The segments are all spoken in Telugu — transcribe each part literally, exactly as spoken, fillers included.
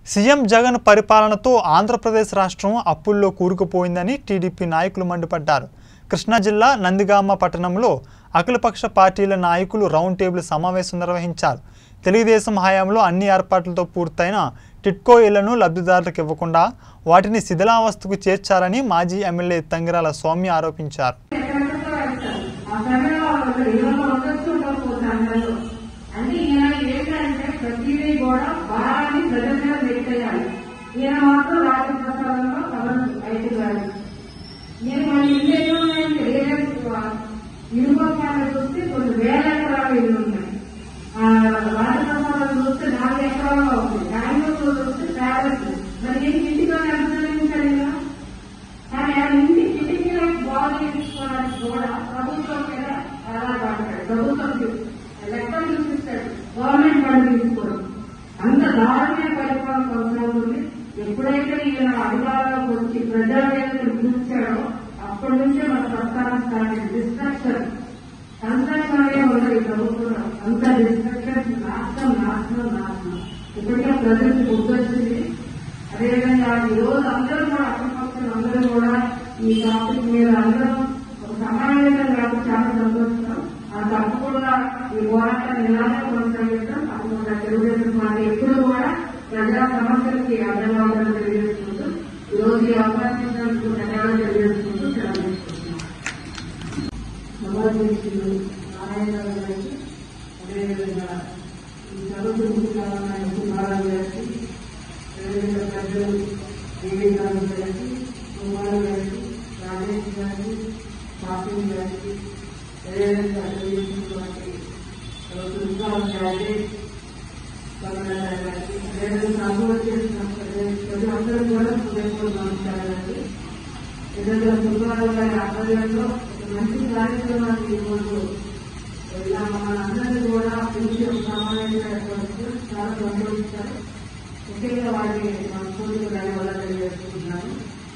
సీఎం జగన్ పరిపాలనతో ఆంధ్ర ప్రదేశ్ రాష్ట్రం అప్పుల్లో కూరుకుపోయిందని టీడీపీ నాయకులు మండిపడ్డారు. కృష్ణా జిల్లా నందిగామ పట్టణంలో అఖిలపక్ష పార్టీల నాయకులు రౌండ్ టేబుల్ సమావేశం నిర్వహించారు. తెలుగుదేశం హయాంలో అన్ని ఏర్పాట్లతో పూర్తయిన టిట్కో ఇళ్లను లబ్ధిదారులకు ఇవ్వకుండా వాటిని శిథిలావస్థకు చేర్చారని మాజీ ఎమ్మెల్యే తంగిరాల సౌమ్య ఆరోపించారు. చూస్తే కొన్ని వేల ఎకరాలు ఇల్లు ఉన్నాయి. రాజప్రసాదం చూస్తే నాలుగు ఎకరాలు అవుతుంది. బెంగళూరు చూస్తే ప్యాలెస్. మరి నేను ఇంటితో అనుసరించాలి కదా. కానీ ఆ ఇంటి కిటికీలకు బాగు చేయించుకోవడానికి కూడా ప్రభుత్వం మీద ఆధారపడతాడు. ప్రభుత్వం లెక్కలు చూపిస్తాడు. గవర్నమెంట్ వాళ్ళు తీసుకోవడం అంత దారుణమైన పరిపాలన కొనసాగుతుంది. ఎప్పుడైతే ఈయన అధికారంలోకి వచ్చి ప్రజావేదికను చూపించాడో అప్పటి నుంచే మన ప్రస్థానం స్టార్ట్ అయింది. డిస్ట్రక్షన్ కన్స్ట్రక్షన్ ఉన్నది ప్రభుత్వం. అంత డిస్ట్రక్షన్, నాశనం నాశనం నాశనం ఇప్పటికే ప్రజలకు గుర్తొచ్చింది. అదేవిధంగా ఈ రోజు అందరూ కూడా అఖిలపక్షం అందరూ కూడా ఈ టాపిక్ మీద అందరం ఒక సమావేశం కాబట్టి చాలా సంతోషం. ఆ తప్పకుండా ఈ పోరాటాన్ని ఇలాగే కొనసాగిస్తాం. తప్పకుండా తెలుగుదేశం పార్టీ ఎప్పుడు కూడా ప్రజా సమస్యలకి అర్థమవుతారని తెలియజేసుకుంటూ ఈ రోజు ఈ అవకాశం ధన్యవాదాలు తెలియజేసుకుంటూ సెలవు తీసుకుంటున్నాం. సమావేశంలో నారాయణ గారికి, అదేవిధంగా ఈ చదువుతున్న కుమారాలు గారికి, అదేవిధంగా ప్రజలు దేవేంద్రాలు గారికి, కుమారు గారికి, రాజేష్ గారికి, పాపం గారికి, అదేవిధంగా తెలియజేసినటువంటి సుల్తాన్ గారికి, కమలారావు గారికి, అదేవిధంగా అభివృద్ధి చేసిన ప్రజలందరూ కూడా హృదయపూర్వక నమస్కారాలండి. ఏదైనా సుబ్బారావు గారి ఆధ్వర్యంలో మంచి కార్యక్రమాన్ని ఈరోజు ఇలా మనందరినీ కూడా పిలిచి ఒక సమావేశం ఏర్పడుతూ చాలా సంతోషిస్తారు. ముఖ్యంగా వాటిని మన పూర్తిగా ధన్యవాదాలు తెలియజేసుకుంటున్నాను.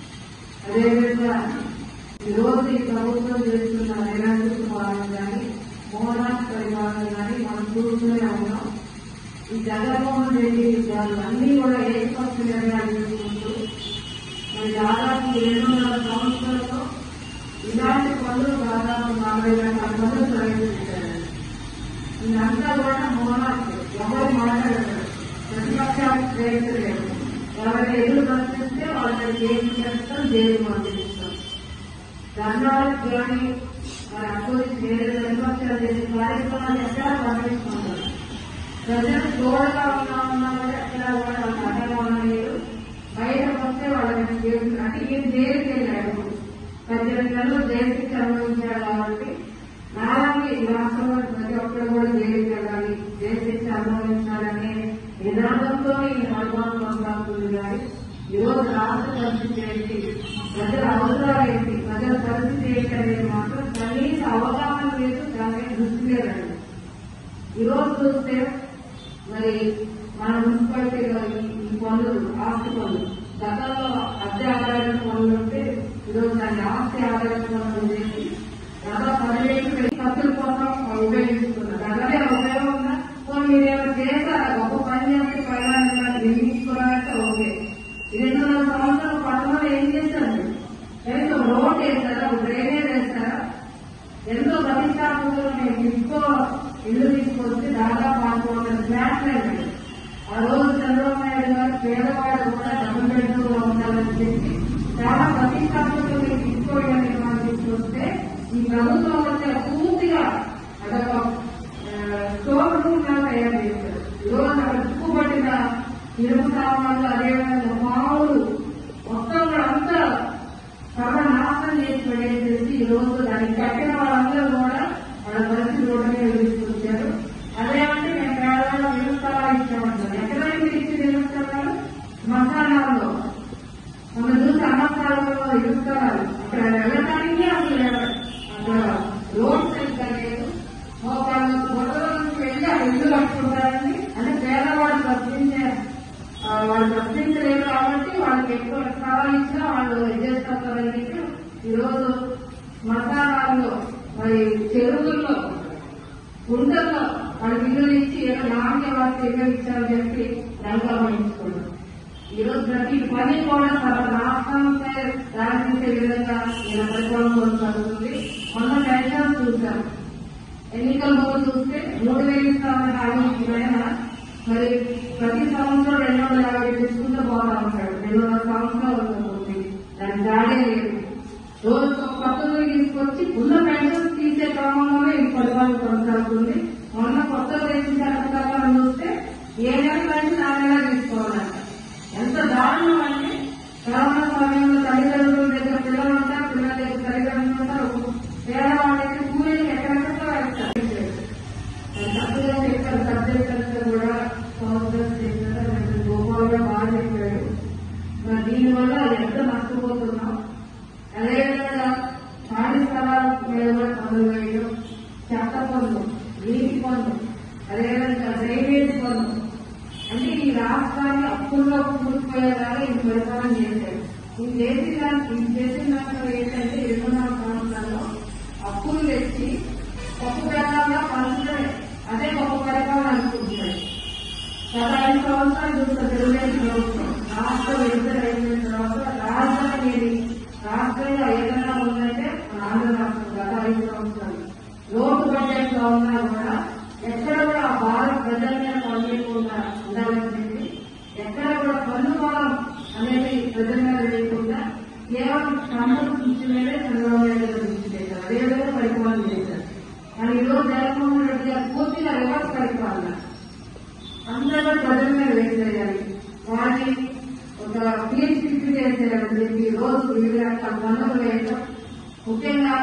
అదేవిధంగా ఈరోజు ఈ ప్రభుత్వం చేస్తున్న నైరాశ్య పాలన కానీ మోహనాస్ పరిపాలన కానీ మనం చూస్తూనే ఉన్నాం. ఈ జగన్మోహన్ రెడ్డి గారు అన్ని కూడా ఏకపక్ష నిర్ణయాలు తీసుకుంటూ మరి దాదాపు రెండు వందల సంవత్సరాల్లో ఇలాంటి పనులు దాదాపు నలభై లక్షల పనులు ప్రవేశపెట్టారు. ఇదంతా కూడా మోహనాస్ ఎవరు మాట్లాడారు. ప్రతిపక్షాలకు ప్రయత్నలేదు. ఎవరైనా ఎదురు ప్రశ్నిస్తే వాళ్ళని జైలు చేస్తాం, జైలు పంపిస్తాం. ధర్నాలకు కానీ మరి అపోజిషన్ వేరే ప్రతిపక్షాలు చేసే కార్యక్రమాలు ఎక్కడా పంపిస్తున్నారు. ప్రజలు తోడుగా ఉన్నా ఉన్నా కూడా ఎక్కడా కూడా వాళ్ళకి అడ్డంగా ఉండలేదు. బయటకు వస్తే వాళ్ళని చేస్తున్నారు. అంటే ఈయన జైలుకి వెళ్ళాడు. పద్దెనిమిది నెలలు జైలు శిక్ష అనుభవించాడు కాబట్టి నాలాగే ఈ రాష్ట్రంలో ప్రతి ఒక్కరు కూడా జైలుకి వెళ్ళాలి, జైలు శిక్ష అనుభవించాలనే నినాదంతో ఈ పరిపాలన కొనసాగుతుంది. కానీ ఈరోజు రాష్ట్ర పరిస్థితి ఏంటి, ప్రజల అవసరాలు ఏంటి, ప్రజల పరిస్థితి ఏంటి అనేది మాత్రం కనీస అవగాహన లేదు, దాని దృష్టి లేదండి. ఈరోజు చూస్తే మరి మన మున్సిపాలిటీలో ఈ పనులు ఆస్తి పనులు గతంలో అద్దె ఆధారిత పనులు ఉంటే ఈరోజు దాన్ని ఆస్తి ఆధారిత పనులు చేసి దాదాపు పదివేలు ఖర్చుల కోసం ఉపయోగిస్తున్నారు. అలాగే ఉపయోగం ఉందా? మీరు ఏమైనా చేశారా? గొప్ప పని చేస్తే పైన నిర్మించుకోవాలంటే ఓకే. రెండు వందల సంవత్సరాల పట్టణంలో ఏం చేశారు? ఎంతో రోడ్ వేస్తారా, డ్రైనేజ్ వేస్తారా? ఎంతో ప్రతిష్టాత్మకంగా మేము తీసుకో ఇల్లు తీసుకొస్తే దాదాపు నాలుగు వందల ఫ్లాట్లు అయినాయి. ఆ రోజు చంద్రబాబు నాయుడు గారు పేదవాడు కూడా డబుల్ బెడ్రూమ్ లో ఉండాలని చెప్పి చాలా ప్రతిష్టాత్మకంగా తీసుకోవడం నిర్మాణం తీసుకొస్తే ఈ ప్రభుత్వం వచ్చే పూర్తిగా అదొక స్టోర్ రూమ్ గా తయారు చేశారు. ఈరోజు అక్కడ చుక్కుబట్టిన ఇరుగు సామాన్లు, అదేవిధంగా మామూలు మొత్తం కూడా అంతా సర్వనాశనం చేసి పడేసేసి ఈరోజు దానికి కట్టిన వాళ్ళందరూ కూడా వాళ్ళ పరిస్థితి రోడ్డు మీద తీసుకొచ్చారు. అదేమంటే మేము పేదవాళ్ళు నిరుస్థలాలు ఇచ్చామంటారు. ఎక్కడైనా మీరు ఇచ్చి నిరుస్థలాలు శ్మశానాల్లో మనం చూసి అన్నస్థానంలో నిరుస్థలాలు అక్కడ వెళ్ళడానికి అసలు అక్కడ రోడ్ సరిగ్గా లేదు. మోకాళ్ళు మొదల నుంచి వెళ్ళి ఆ ఇల్లు కట్టుకుంటారని అంటే పేదవాళ్ళు ప్రశ్నించే వాళ్ళు ప్రశ్నించలేరు కాబట్టి వాళ్ళకి ఎక్కువ స్థలాలు ఇచ్చినా వాళ్ళు చేస్తారని ఈరోజు శ్మశానాల్లో మరి చెరువుల్లో గుంటల్లో వాళ్ళకి ఇల్లు ఇచ్చి ఏదో నాకే వాళ్ళకి ఇల్లు ఇచ్చారని చెప్పి రంగా వహించుకున్నారు. ఈరోజు ప్రతి పని కూడా రాష్ట్రంపై రాజకీయ విధంగా ఇలా పరిపాలన కొనసాగుతుంది. మొన్న పెన్షన్ చూసాం, ఎన్నికల ముందు చూస్తే మూడు వేలు ఇస్తామని హామీ ఇచ్చిన మరి ప్రతి సంవత్సరం రెండు వందల యాభై తీసుకుంటూ పోతా ఉంటాడు. రెండున్నర సంవత్సరాలు ఉంటుంది, దాని దాడే లేదు. రోజు కొత్తగా తీసుకొచ్చి ఉన్న పెన్షన్ తీసే క్రమంలోనే ఈ పరిపాలన కొనసాగుతుంది. మొన్న కొత్తగా వేసిన చట్టప్రకారం చూస్తే ఏ నెల పెన్షన్ ఆ నెల తీసుకోవాలంట. ఎంత దారుణం అంటే కరోనా సమయంలో తల్లిదండ్రుల దగ్గర పిల్లలు ఉంటారు, పిల్లల దగ్గర తల్లిదండ్రులు ఉంటారు. పేదవాళ్ళకి కూలీలు ఎక్కడెక్కడ వేస్తారు. తప్పుగా చెప్పారు, సబ్జెక్ట్ అంతా కూడా సంవత్సరం చేశారు, గోపాలుగా బాగా చెప్పాడు. మరి దీనివల్ల ఎంత నష్టపోతున్నాం. అదేవిధంగా ఖాళీ స్థలాల మీద కూడా పనులు వేయడం, చెత్త పనులు, నీటి పనులు, అదేవిధంగా డ్రైనేజ్ పనులు, అంటే ఈ రాష్ట్రాన్ని అప్పుల్లో కూలిపోయేలాగా ఈ పరిపాలన చేశారు. ఈ చేసిన ఈ చేసిన దాంట్లో ఏంటంటే ఇరవై నాలుగు సంవత్సరాల్లో అప్పులు తెచ్చి పప్పు బెల్లంగా పంచడమే, అదే గొప్ప పరిపాలన అనుకుంటున్నారు. గత ఐదు సంవత్సరాలు చూసిన తెలుగుదేశం ప్రభుత్వం రాష్ట్రం విడుదల అయిపోయిన తర్వాత రాజధాని ఏది రాష్ట్రంలో ఏదైనా ఉందంటే మన ఆంధ్ర రాష్ట్రం గత ఐదు సంవత్సరాలు లోటు బడ్జెట్ లో ఉన్నా కూడా ఎక్కడ కూడా ఆ భారత ప్రజల మీద పనిచేయకుండా ఉండాలని చెప్పి ఎక్కడ కూడా పన్ను భారం అనేది ప్రజల మీద వేయకుండా కేవలం సంపద దృష్టి మీదే చంద్రబాబు నాయుడు గారు దృష్టి చేశారు. అదేవిధంగా పరిపాలన చేశారు. కానీ ఈరోజు జగన్మోహన్ రెడ్డి గారు పూర్తిగా రివర్స్ పరిపాలన, అందరూ ప్రజల మీద వేసేయాలి, వారిని ఒక పీస్ ఫిక్స్ చేసేయాలని చెప్పి రోజు వివిధ రకాల పన్నులు వేయడం. ముఖ్యంగా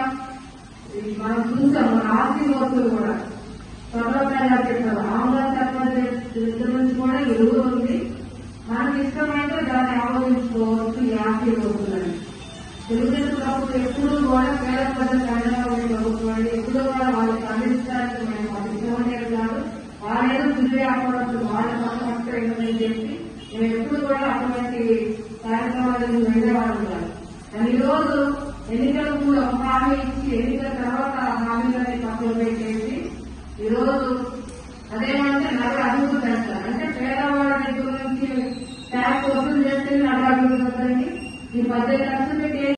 మనం చూసాం, మన ఆస్తి ఓట్లు కూడా ప్రభుత్వంగా చెప్పారు. ఆంధ్ర సర్పంచ్ నుంచి కూడా ఎరువు ఉంది, మనకి ఇష్టమైతే దాన్ని ఆమోదించుకోవచ్చు ఈ ఆస్తి ఓట్లని. తెలుగుదేశం ప్రభుత్వం ఎప్పుడు కూడా పేద ప్రజలకు అండగా ఉండే ప్రభుత్వం అండి. ఎప్పుడు కూడా వాళ్ళకి అందించడానికి మేము వాళ్ళకి ఇష్టమనేది కాదు. వాళ్ళేదో తిరిగి వ్యాపారస్తులు వాళ్ళ పక్కన ఏంటని చెప్పి మేము ఎప్పుడు కూడా అటువంటి కార్యక్రమాలను వెళ్ళేవాళ్ళు కాదు. కానీ ఈ రోజు ఎన్నికలకు కూడా ఒక హామీ ఇచ్చి ఎన్నికల తర్వాత ఆ హామీలని పక్కన పెట్టేసి ఈరోజు అదేమంటే నగర అభివృద్ధి చేస్తారు. అంటే పేదవాళ్ళ దగ్గర నుంచి ట్యాక్స్ వసూలు చేస్తే నగర అభివృద్ధి అవుతుంది. ఈ పద్దెనిమిది లక్షలు పెట్టి